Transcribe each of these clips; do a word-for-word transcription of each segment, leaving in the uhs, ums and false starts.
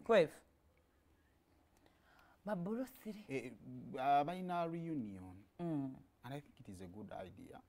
twelve Babulosiri. Eh, uh, balina reunion. Mm. And I think it is a good idea.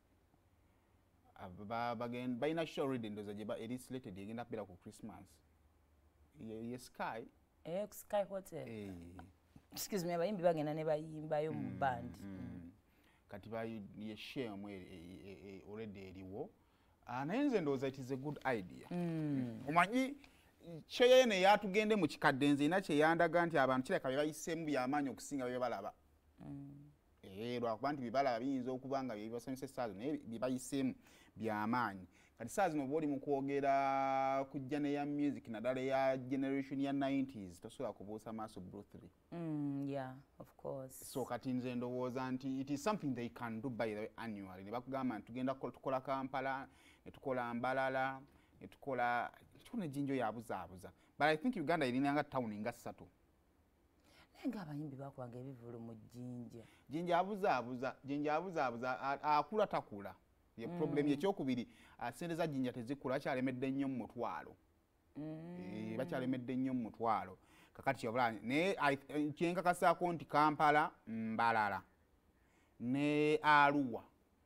Again, balina show reading those it is slated again up for Christmas. Ye Sky. Eh, Sky Hotel. Eh. Excuse me, abayimbi bagenda ne bayimba yo mu band. Kati ba ye share mwe already eriwo. And nze ndoza it is a good idea. Omanyi kyeyene yatugende mu kikaddenze ina kye yandaga nti abantu kireka bayisemu by'amaanyi okusinga bye balaba. Eh lwakuba nti bibalaba biyinza okubanga byebasanyusa essaazi naye bibayisemu by'amaanyi. Kati saa zino bw'oli mu kwogera ku jjane ya music naddala ya generation ya nineties tosobola kubuusa maaso Bruce. Mm, yeah, of course. So kati nze ndowooza nti it is something they can do by the way annually. Ne bakugamba nti tugenda tukola Kampala, ne tukola Mbalala, ne tukola tukuna jinjo yabuzaabuza. But I think Uganda irina nga town nga ssatu. Nenga abayimbi bakwanga ebivulu mu jinja. Jinja abuzaabuza, jinja abuzaabuza akula takula. Ye problem ye kyokubiri sente za jinja tezikula akyalemedde nnyo mu mutwalo. Eh bakyalemedde nnyo mu mutwalo. Kakati kyobulani ne kyenka kasaako nti Kampala, Mbalala ne Arua.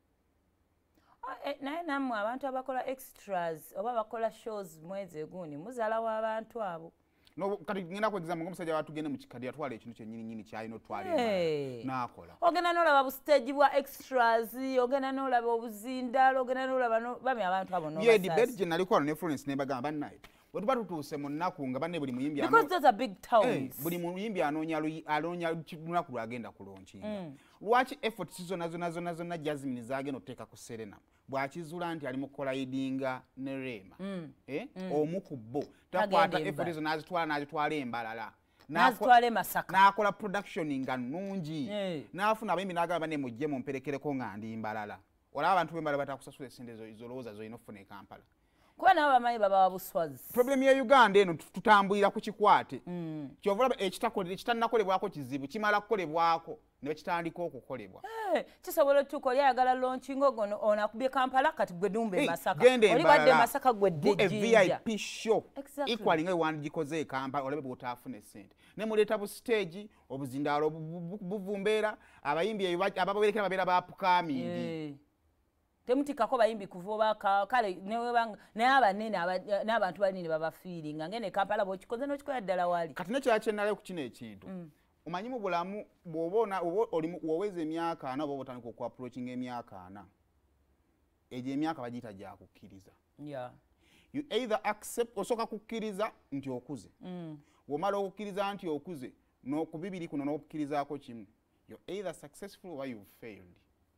Naye nammwe abantu abakola extras oba bakola shows mwezi eguuni muzaala w'abantu abo. No kati ngenda ku example ngomusajja watugende mu kikadi atwala ekintu kyennyini nnyini kyalina otwala n'akola. Ogenda n'olaba bustage bwa extras, ogenda n'olaba obuzindalo, ogenda n'olaba bami abantu abo n'obasasi. Ye debate gye naliko wano ne Florence ne bagamba bannaye. Bwe tuba tutuuse mu nnaku nga banne buli muyimbi ano. Because those are big towns. Buli muyimbi anoonya anoonya lunaku lwagenda kulonkinga. Lwaki effort zonna zonna zonna zonna Jasmine zaagenda oteeka ku Serena. Bw'akizula nti ali mu collidinga ne Rema. Eh? Omu ku bo. Takwata effort zo n'azitwala n'azitwala Embalala. N'azitwala Masaka. N'akola production nga nnungi. N'afuna abayimbi n'agamba ne mujje mumperekereko nga ndi Mbalala. Olaba abantu b'Embalala batakusasula essente zo izolowooza zolina okufuna e Kampala. Kuba nabo bamanyi baba wabuswazi. Problem ya Uganda eno tutambulira ku kikwate. Kyovula ekitakolera ekitannakolebwako kizibu kimala kukolebwako ne bakitandika okukolebwa. Eh, kisobola otuuka oli ayagala launching ogono onakubye Kampala kati gwe dumbe Masaka. Oli badde Masaka gwe ddejjinja. V I P show. Equally nga wandikoze e Kampala olabe bw'otaafuna essente. Ne muleeta bu stage obuzindaalo buvumbeera abayimbi ababerekera babeera baapukaamindi. Temutikako bayimbi kuvuba kale newebanga naye abanene n'abantu banene baba feeling ngene Kampala bw'okikoze n'okikola ddala wali. Kati nekyo kyennale ku kino ekintu. Omanyi mu bulamu bw'oba oli woweza emyaka ana oba otandika oku approaching emyaka ana. Egyo emyaka bagiyita gya kukkiriza. Yeah. You either accept osooka kukkiriza nti okuze. Womala okukkiriza nti okuze n'oku bibiri kuno n'okukkirizaako kimu. You're either successful or you've failed.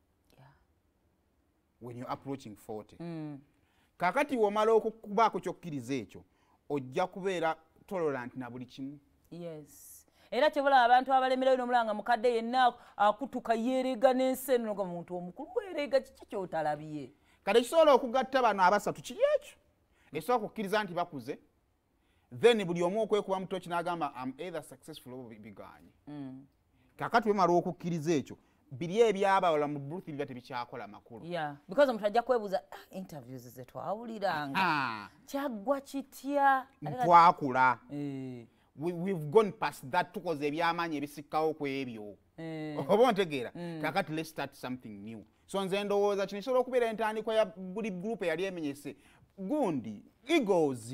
When you're approaching forty. Mm. Kakati womala okukubaako kyokkiriza ekyo ojja kubeera tolerant na buli kimu. Yes. Era kyebula abantu abalemereyo n'omulanga mukadde yenna akutuka yeerega n'enseno nga muntu omukulu weerega kiki ky'otalabye. Kati kisobola okugatta bano abasatu kiri ekyo. Esobola kukkiriza nti bakuze. Then buli omu okwekuba mutoki n'agamba I'm either successful or biganye. Mm. Kakati wemala okukkiriza ekyo. Biri ebyabawala mu Bruce biba tebikyakola makulu. Yeah, because omuntu ajja kwebuuza interviews ze twawuliranga. Kyaggwa kitya? Twakula. Eh. We, we've gone past that tukoze ebyamaanyi ebisikkawo ku ebyo. Oba ontegeera. Kakati let's start something new. So nze ndowooza kino kisobola okubeera entandikwa ya buli group eyali emenyese. Gundi, Eagles.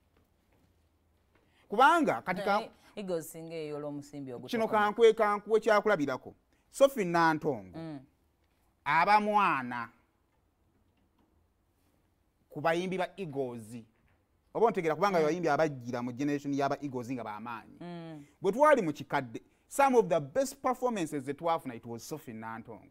Kubanga katika Eagles singa eyo l'omusimbi ogutoka. Kino kankwe kankwe kyakulabirako. Sophie Nantongo. Mm. Aba mwana ku bayimbi ba Eagles. Oba ontegera kubanga bayimbi abajjira mu generation y'aba Eagles nga bamaanyi. Mm. Bwe twali mu kikadde, some of the best performances that twafuna it was Sophie Nantongo.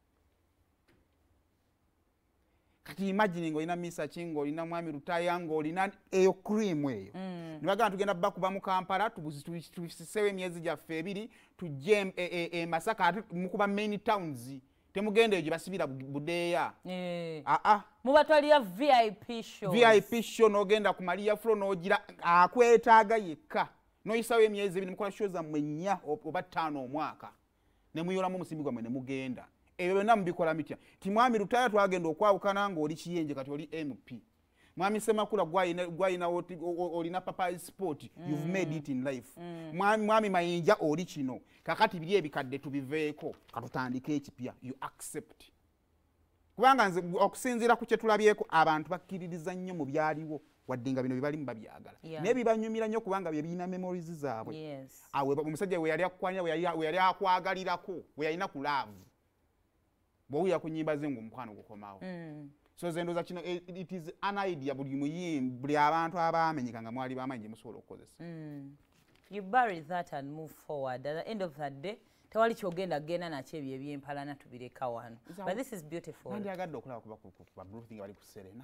Kati imagine ng'olina Misa Chingo, olina Mwami Lutaya ng'olina eyo cream eyo. Mm. Nibaga tugenda bakuba mu Kampala tubusisewe emyezi gyaffe ebiri tujje e, e, Masaka mukuba main towns. Temugende gye basibira budeya. Eh. Ah ah. Mubatwaliya V I P show. V I P show n'ogenda ku Maria Flow n'ogira akwetaaga yekka. Noyisawo emyezi ebiri mukola shows zammwe nnya oba ttaano omwaka. Ne muyolamu omusimbi gwammwe ne mugenda. Ebyo byonna mubikola mitya. Ti Mwami Lutaya twagenda okwawukana ng'oli kiyenje kati oli M P. mwami Semakula gwayina gwayina olina papa sport mm. you've made it in life mm. mwami mwami Mayinja oli kino kakati biri ebikadde tubiveeko katutandike ekipya you accept kubanga nze okusinzira ku kye tulabyeko abantu bakkiririza nnyo mu byaliwo waddinga bino bibali mbabyagala yeah. ne bibanyumira nnyo kubanga bye birina memories zaabwe yes. awe omusajja we yali akwanya we yali we yali akwagalirako we yalina ku love bw'oya ku nnyimba ze ng'omukwano gukomawo mm. so ze ndoza kino it is an idea buli muyimbi buli abantu abamenyeka nga mwali bamanyi gye musobola okukozesa mm. you bury that and move forward at the end of the day tewali kyogenda genda nakyo ebyo ebyempalana tubireka wano but this is beautiful nandi agadde okulaba kuba kuba Blue Thing bali ku Serena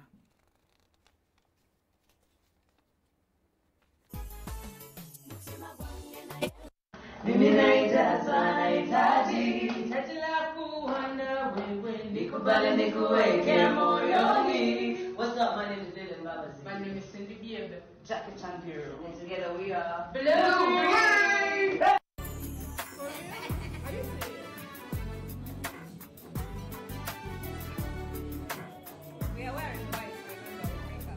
mimi naitazwa nahitaji hitaji la kuhanda wewe nikubali nikuweke moyoni. What's up, my name is Dylan Babazi. My name is Cindy Biebe. Jackie Chandiru. And together we are Blue. We are wearing white makeup.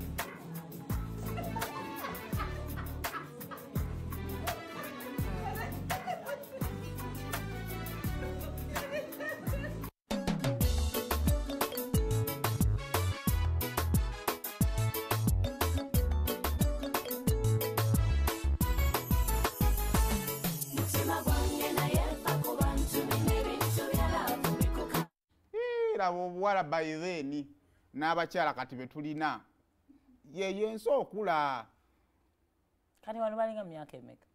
obuwala by then n'abakyala kati betulina yeyo ensi okula kati wano balinga myaka emeka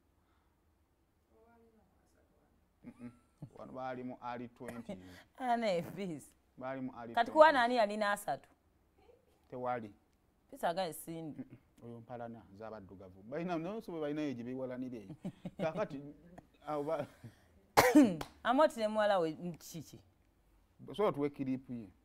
wano bali mu early twenties ane fees bali mu early kati kuwa nani alina asatu tewali pisaga esindi oyo mpalana z'abaddugavu balina nonso balina eje biwalanire kakati aba amoti ne mwala we kiki so tuwe kiripu ye